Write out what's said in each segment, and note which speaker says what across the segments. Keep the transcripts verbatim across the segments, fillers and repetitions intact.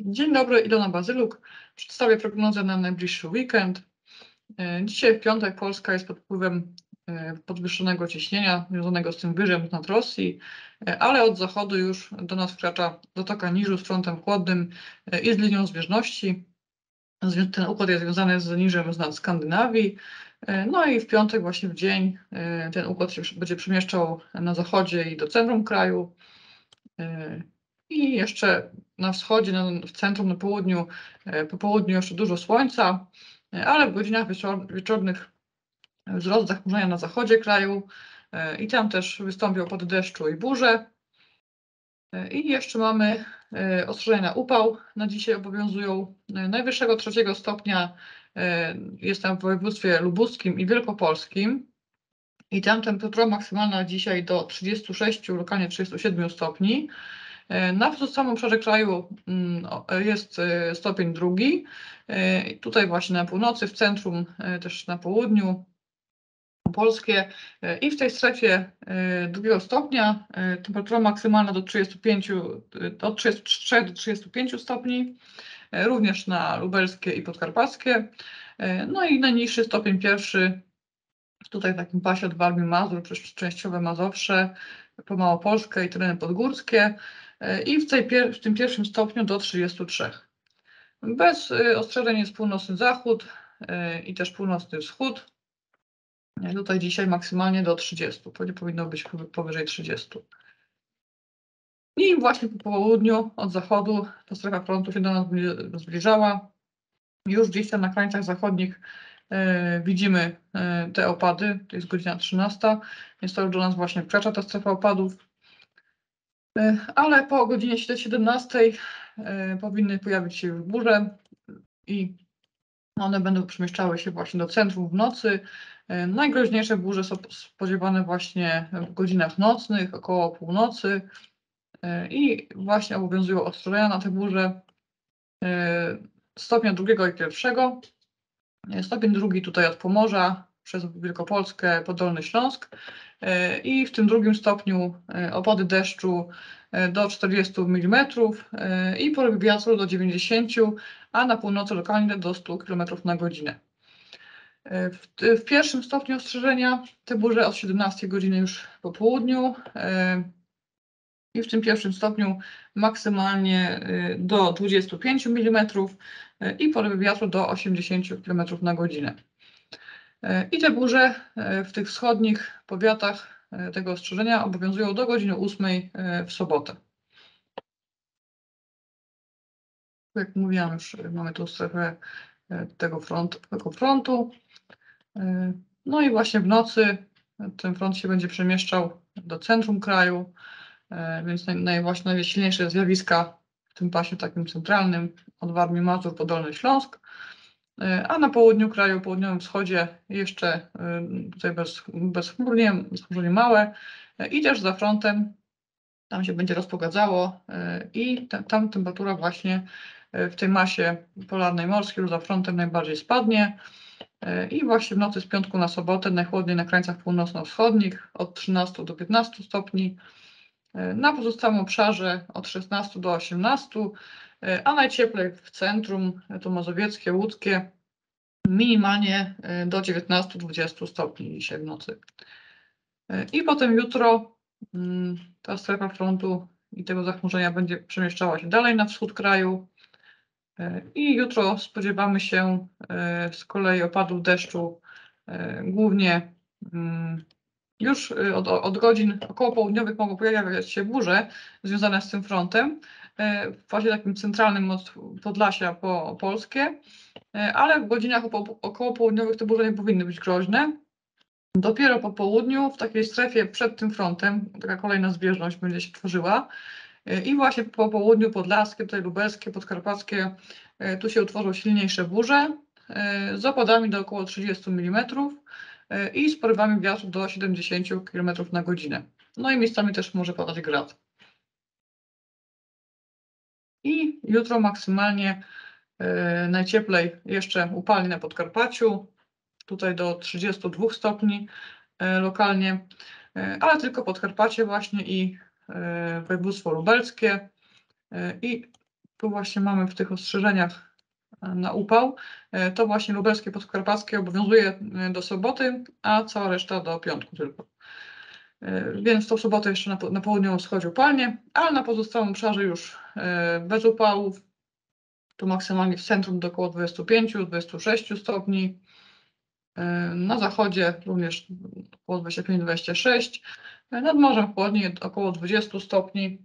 Speaker 1: Dzień dobry, Ilona Bazyluk. Przedstawię prognozę na najbliższy weekend. E, Dzisiaj w piątek Polska jest pod wpływem e, podwyższonego ciśnienia związanego z tym wyżem nad Rosji, e, ale od zachodu już do nas wkracza zatoka Niżu z frontem chłodnym e, i z linią zbieżności. Zwią- Ten układ jest związany z niżem z nad Skandynawii. E, No i w piątek właśnie w dzień e, ten układ się będzie przemieszczał na zachodzie i do centrum kraju. E, I jeszcze na wschodzie, na, w centrum, na południu, e, po południu jeszcze dużo słońca, e, ale w godzinach wieczor, wieczornych wzrost zachmurzenia na zachodzie kraju e, i tam też wystąpią opady deszczu i burze. E, I jeszcze mamy e, ostrzeżenia na upał. Na dzisiaj obowiązują e, najwyższego trzeciego stopnia e, jest tam w województwie lubuskim i wielkopolskim. I tam temperatura maksymalna dzisiaj do trzydziestu sześciu, lokalnie trzydziestu siedmiu stopni. Na samym obszarze kraju jest stopień drugi. Tutaj właśnie na północy, w centrum, też na południu polskie. I w tej strefie drugiego stopnia temperatura maksymalna do trzydziestu pięciu, od trzydziestu trzech do trzydziestu pięciu stopni. Również na lubelskie i podkarpackie. No i najniższy stopień pierwszy tutaj w takim pasie od Warmii Mazur przez częściowe Mazowsze, po Małopolskę i tereny podgórskie i w, tej pier w tym pierwszym stopniu do trzydziestu trzech. Bez ostrzeżeń jest północny zachód i też północny wschód. Tutaj dzisiaj maksymalnie do trzydziestu, to nie powinno być powyżej trzydziestu. I właśnie po południu od zachodu ta strefa frontu się do nas zbliżała. Już gdzieś tam na krańcach zachodnich e, widzimy e, te opady, to jest godzina trzynasta, więc to już do nas właśnie wkracza ta strefa opadów. E, ale po godzinie siedemnastej e, powinny pojawić się już burze i one będą przemieszczały się właśnie do centrum w nocy. E, najgroźniejsze burze są spodziewane właśnie w godzinach nocnych, około północy e, i właśnie obowiązują ostrzeżenia na te burze e, stopnia drugiego i pierwszego. Stopień drugi tutaj od Pomorza przez Wielkopolskę po Dolny Śląsk i w tym drugim stopniu opady deszczu do czterdziestu milimetrów i porywy wiatru do dziewięćdziesięciu, a na północy lokalnie do stu kilometrów na godzinę. W, w pierwszym stopniu ostrzeżenia te burze od siedemnastej godziny już po południu i w tym pierwszym stopniu maksymalnie do dwudziestu pięciu milimetrów i porywy wiatru do osiemdziesięciu kilometrów na godzinę. I te burze w tych wschodnich powiatach tego ostrzeżenia obowiązują do godziny ósmej w sobotę. Jak mówiłam, już mamy tu strefę tego frontu, tego frontu. No i właśnie w nocy ten front się będzie przemieszczał do centrum kraju, więc naj, naj, właśnie najsilniejsze zjawiska w tym pasie takim centralnym od Warmii Mazur po Dolny Śląsk. A na południu kraju, południowym wschodzie jeszcze tutaj bez, bezchmurnie, bezchmurnie małe i też za frontem tam się będzie rozpogadzało i te, tam temperatura właśnie w tej masie polarnej morskiej już za frontem najbardziej spadnie i właśnie w nocy z piątku na sobotę najchłodniej na krańcach północno-wschodnich od trzynastu do piętnastu stopni, na pozostałym obszarze od szesnastu do osiemnastu, a najcieplej w centrum, to mazowieckie, łódzkie, minimalnie do dziewiętnastu do dwudziestu stopni dzisiaj w nocy. I potem jutro ta strefa frontu i tego zachmurzenia będzie przemieszczała się dalej na wschód kraju. I jutro spodziewamy się z kolei opadów deszczu głównie już od, od godzin około południowych mogą pojawiać się burze związane z tym frontem w fazie takim centralnym od Podlasia po Polskie, ale w godzinach około południowych te burze nie powinny być groźne. Dopiero po południu w takiej strefie przed tym frontem taka kolejna zbieżność będzie się tworzyła i właśnie po południu podlaskie, tutaj lubelskie, podkarpackie, tu się utworzą silniejsze burze z opadami do około trzydziestu milimetrów i z porywami wiatru do siedemdziesięciu kilometrów na godzinę. No i miejscami też może padać grad. I jutro maksymalnie najcieplej jeszcze upalnie na Podkarpaciu, tutaj do trzydziestu dwóch stopni lokalnie, ale tylko Podkarpacie właśnie i województwo lubelskie i tu właśnie mamy w tych ostrzeżeniach na upał, to właśnie lubelskie podkarpackie obowiązuje do soboty, a cała reszta do piątku tylko. Więc tą sobotę jeszcze na, na południowym wschodzie upalnie, ale na pozostałym obszarze już bez upałów. Tu maksymalnie w centrum do około dwudziestu pięciu do dwudziestu sześciu stopni. Na zachodzie również około dwadzieścia pięć do dwudziestu sześciu. Nad morzem chłodniej około dwudziestu stopni.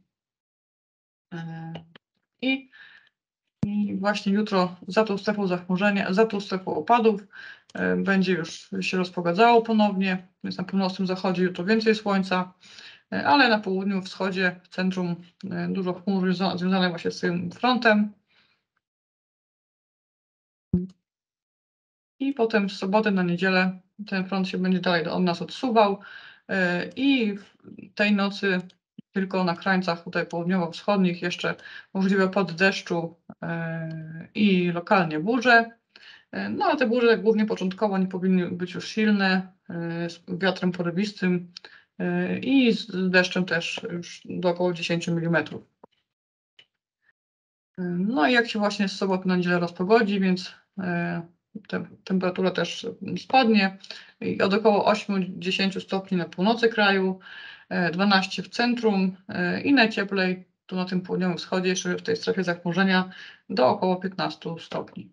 Speaker 1: I, I właśnie jutro za tą strefą zachmurzenia, za tą strefą opadów będzie już się rozpogadzało ponownie, więc na północnym zachodzie jutro więcej słońca, ale na południu, wschodzie, w centrum dużo chmur związanych właśnie z tym frontem. I potem z soboty na niedzielę ten front się będzie dalej od nas odsuwał i w tej nocy tylko na krańcach tutaj południowo-wschodnich jeszcze możliwe opady deszczu i lokalnie burze. No ale te burze głównie początkowo nie powinny być już silne, z wiatrem porywistym i z deszczem też już do około dziesięciu milimetrów. No i jak się właśnie z soboty na niedzielę rozpogodzi, więc te, temperatura też spadnie i od około ośmiu do dziesięciu stopni na północy kraju, dwanaście w centrum i najcieplej tu na tym południowym wschodzie, jeszcze w tej strefie zachmurzenia, do około piętnastu stopni.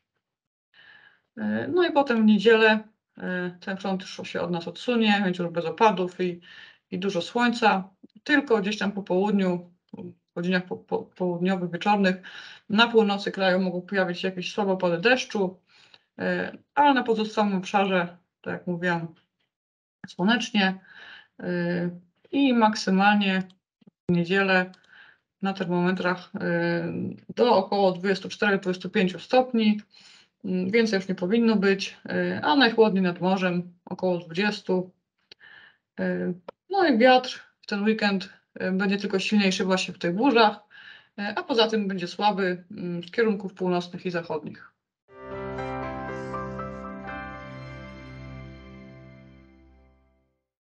Speaker 1: No i potem w niedzielę ten front już się od nas odsunie, będzie już bez opadów i, i dużo słońca, tylko gdzieś tam po południu, w godzinach po, po, południowych, wieczornych, na północy kraju mogą pojawić się jakieś słabe opady deszczu, ale na pozostałym obszarze, tak jak mówiłam, słonecznie i maksymalnie w niedzielę na termometrach do około dwudziestu czterech do dwudziestu pięciu stopni. Więcej już nie powinno być, a najchłodniej nad morzem około dwudziestu. No i wiatr w ten weekend będzie tylko silniejszy właśnie w tych burzach, a poza tym będzie słaby z kierunków północnych i zachodnich.